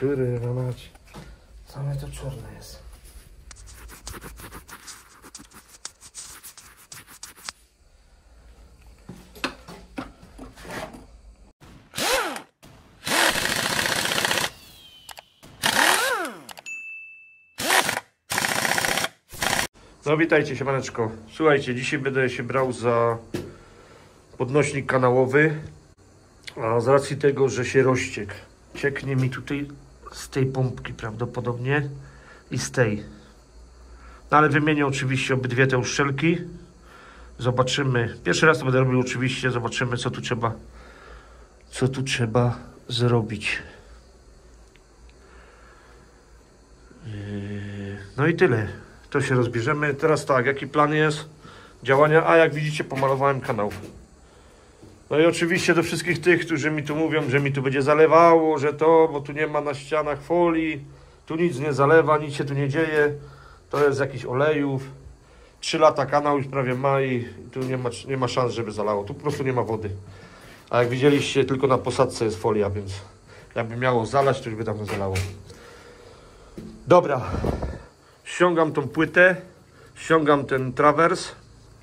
Kurwa mać. Same to czarne jest. No witajcie, siemaneczko. Słuchajcie, dzisiaj będę się brał za podnośnik kanałowy, a z racji tego, że się rozciekł. Cieknie mi tutaj z tej pompki prawdopodobnie i z tej. No ale wymienię oczywiście obydwie te uszczelki. Zobaczymy. Pierwszy raz to będę robił oczywiście. Zobaczymy, co tu trzeba zrobić. No i tyle. To się rozbierzemy. Teraz tak, jaki plan jest działania? A jak widzicie, pomalowałem kanał. No i oczywiście do wszystkich tych, którzy mi tu mówią, że mi tu będzie zalewało, że to, bo tu nie ma na ścianach folii, tu nic nie zalewa, nic się tu nie dzieje. To jest jakiś olejów. 3 lata kanał już prawie ma i tu nie ma szans, żeby zalało. Tu po prostu nie ma wody. A jak widzieliście, tylko na posadce jest folia, więc jakby miało zalać, to już by tam zalało. Dobra. Ściągam tą płytę, ściągam ten trawers,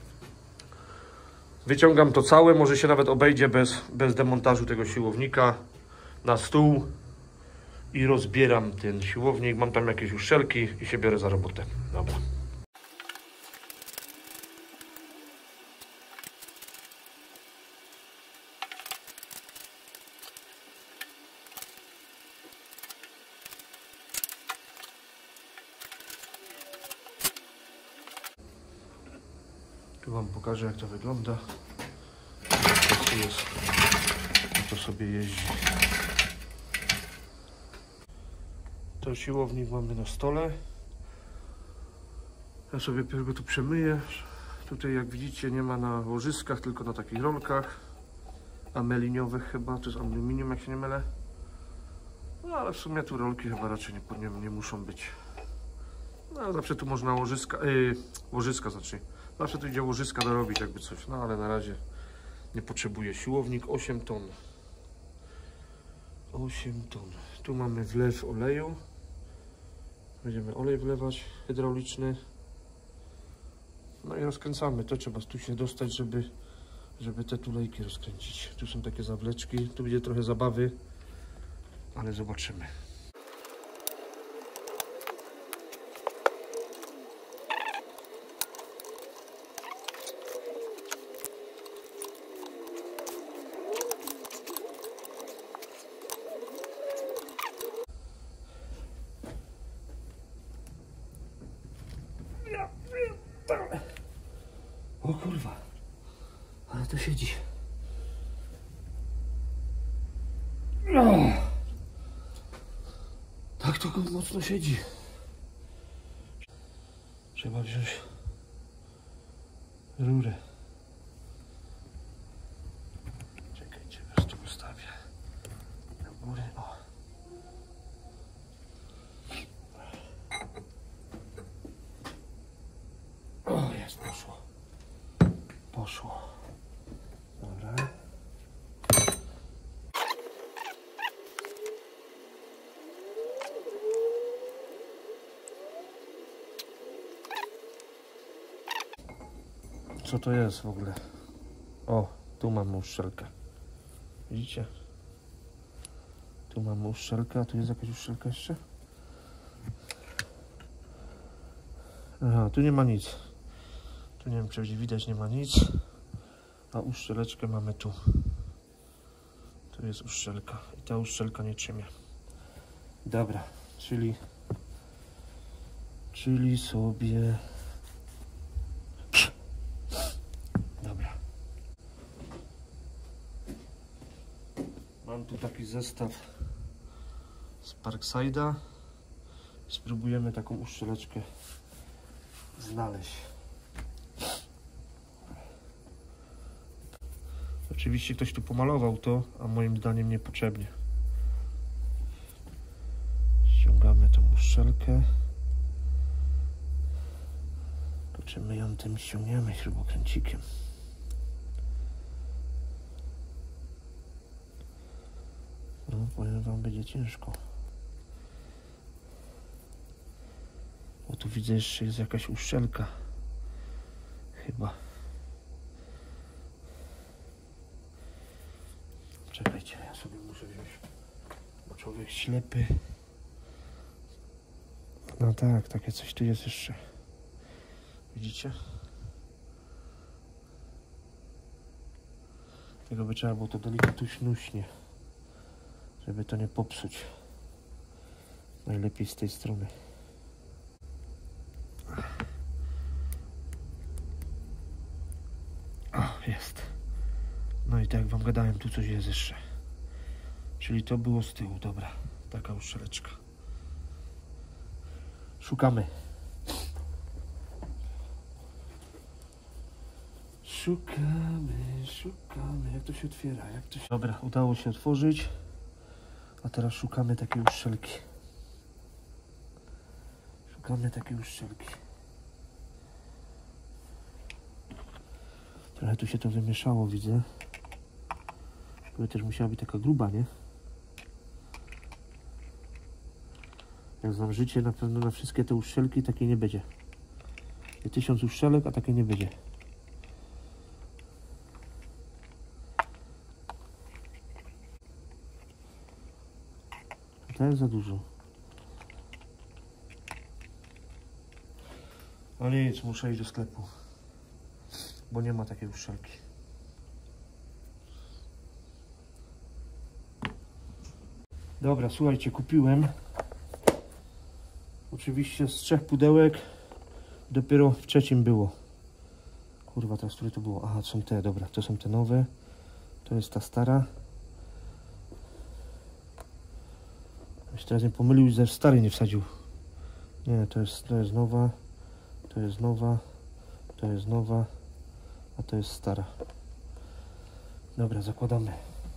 wyciągam to całe, może się nawet obejdzie bez demontażu tego siłownika na stół i rozbieram ten siłownik, mam tam jakieś uszczelki i się biorę za robotę. Dobra. Tu wam pokażę, jak to wygląda. To jest, to sobie jeździ. To siłownik mamy na stole. Ja sobie pierw go tu przemyję. Tutaj, jak widzicie, nie ma na łożyskach, tylko na takich rolkach ameliniowych chyba. To jest aluminium, jak się nie mylę. No ale w sumie tu rolki chyba raczej nie muszą być. No zawsze tu można łożyska znaczy. Zawsze tu idzie łożyska dorobić jakby coś, no ale na razie nie potrzebuję. Siłownik 8 ton. 8 ton. Tu mamy wlew oleju. Będziemy olej wlewać hydrauliczny. No i rozkręcamy. To trzeba tu się dostać, żeby te tulejki rozkręcić. Tu są takie zawleczki. Tu będzie trochę zabawy, ale zobaczymy. O kurwa, ale to siedzi. Tak to mocno siedzi. Trzeba wziąć rurę. Czekajcie, już tu ustawię. Do góry, o. O, jest, poszło. Poszło. Dobra. Co to jest w ogóle? O, tu mamy uszczelkę. Widzicie? Tu mamy uszczelkę, a tu jest jakaś uszczelka jeszcze? Aha, tu nie ma nic. Tu nie wiem, czy widać, nie ma nic. A uszczeleczkę mamy tu. Tu jest uszczelka. I ta uszczelka nie trzymie. Dobra, czyli sobie... Dobra. Mam tu taki zestaw z Parkside'a. Spróbujemy taką uszczeleczkę znaleźć. Oczywiście ktoś tu pomalował to, a moim zdaniem niepotrzebnie. Ściągamy tą uszczelkę. To czy my ją tym ściągniemy śrubokręcikiem? No, powiem wam, będzie ciężko. tu widzę, jeszcze jest jakaś uszczelka. Chyba. Czekajcie, ja sobie muszę wziąć, bo człowiek ślepy. No tak, takie coś tu jest jeszcze. Widzicie? Tego by trzeba było to delikatuśnie, żeby to nie popsuć. Najlepiej z tej strony. O, jest. No i tak jak wam gadałem, tu coś jest jeszcze. Czyli to było z tyłu, dobra. Taka uszczeleczka. Szukamy. Szukamy. Jak to się otwiera? Dobra, udało się otworzyć. A teraz szukamy takiej uszczelki. Trochę tu się to wymieszało, widzę. To też musiała być taka gruba, nie? Jak znam życie, na pewno na wszystkie te uszczelki takiej nie będzie. 1000 uszczelek, a takiej nie będzie. To jest za dużo. Ale nic, muszę iść do sklepu. Bo nie ma takiej uszczelki. Dobra, słuchajcie, kupiłem. Oczywiście z 3 pudełek. Dopiero w 3 było. Kurwa, teraz które to było? Aha, są te, dobra, to są te nowe. To jest ta stara. Już teraz nie pomylił, że stary nie wsadził. Nie, to jest nowa. To jest nowa. To jest nowa. A to jest stara. Dobra, zakładamy.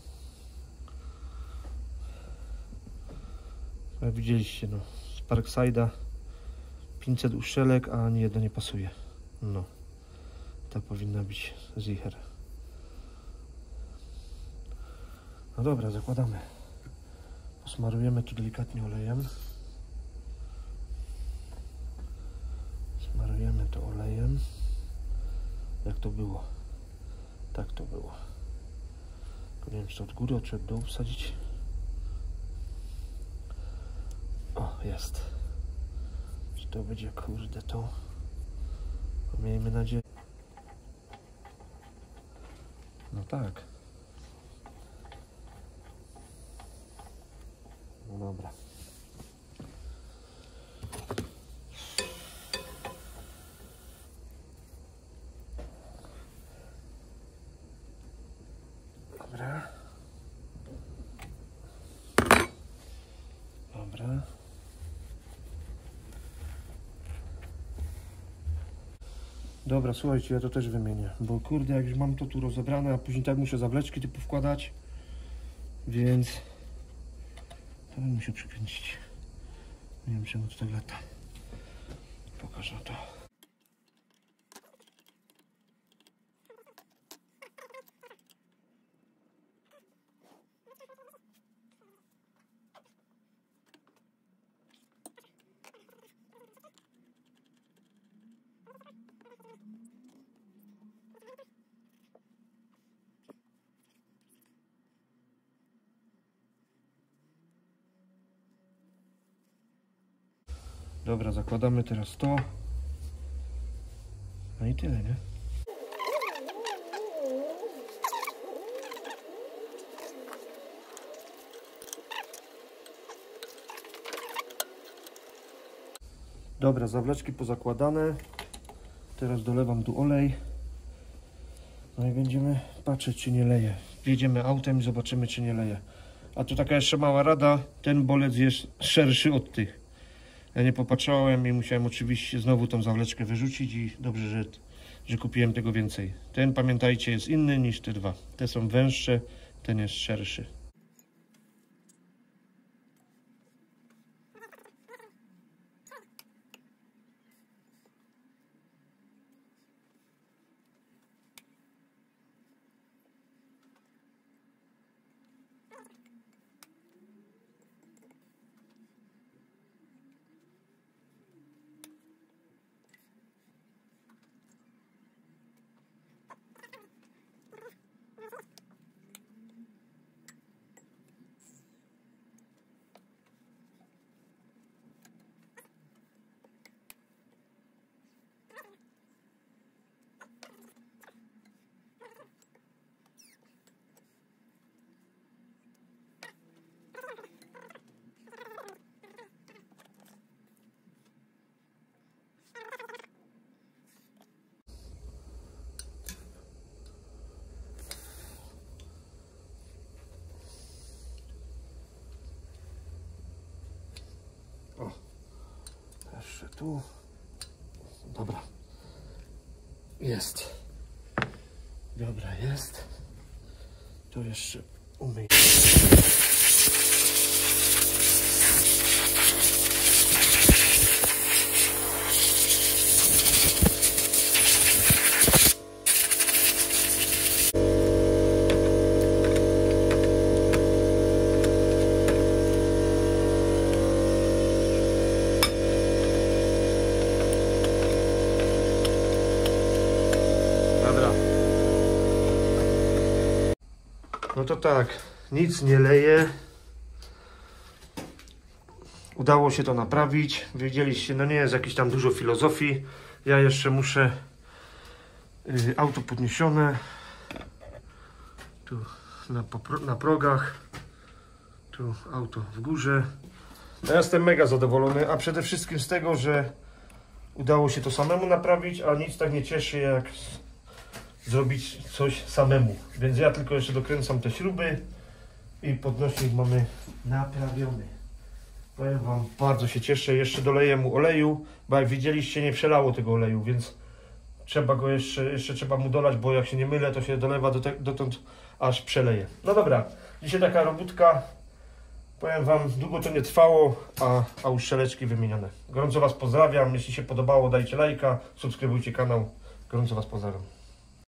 Jak widzieliście, no, z Parkside'a 500 uszczelek, a ani jedna nie pasuje. No, ta powinna być z Icher. No dobra, zakładamy. Posmarujemy tu delikatnie olejem. Smarujemy to olejem. Jak to było? Tak to było. Nie wiem, czy od góry, czy od dołu wsadzić. O, jest. Czy to będzie, kurde, to? Miejmy nadzieję. No tak. No dobra. Dobra. Dobra. Dobra, słuchajcie, ja to też wymienię, bo kurde, jak już mam to tu rozebrane, a później tak muszę zawleczki typu wkładać, więc to bym musiał przykręcić. Nie wiem, czemu to tak lata. Pokażę to. Dobra, zakładamy teraz to. No i tyle, nie? Dobra, zawleczki pozakładane. Teraz dolewam tu olej. No i będziemy patrzeć, czy nie leje. Wjedziemy autem i zobaczymy, czy nie leje. A tu taka jeszcze mała rada. Ten bolec jest szerszy od tych. Ja nie popatrzałem i musiałem oczywiście znowu tą zawleczkę wyrzucić i dobrze, że kupiłem tego więcej. Ten, pamiętajcie, jest inny niż te dwa. Te są węższe, ten jest szerszy. tu. Dobra. Jest. Dobra, jest. To jeszcze umyję. No to tak, nic nie leje. Udało się to naprawić. Widzieliście, no nie jest jakieś tam dużo filozofii. Ja jeszcze muszę auto podniesione. Tu na progach. Tu auto w górze. Ja jestem mega zadowolony, a przede wszystkim z tego, że udało się to samemu naprawić, a nic tak nie cieszy jak zrobić coś samemu. Więc ja tylko jeszcze dokręcam te śruby i podnośnik mamy naprawiony. Powiem wam, bardzo się cieszę. Jeszcze doleję mu oleju, bo jak widzieliście, nie przelało tego oleju, więc trzeba go jeszcze trzeba mu dolać, bo jak się nie mylę, to się dolewa dotąd, aż przeleje. No dobra, dzisiaj taka robótka. Powiem wam, długo to nie trwało, a już szeleczki wymienione. Gorąco was pozdrawiam. Jeśli się podobało, dajcie lajka, subskrybujcie kanał. Gorąco was pozdrawiam.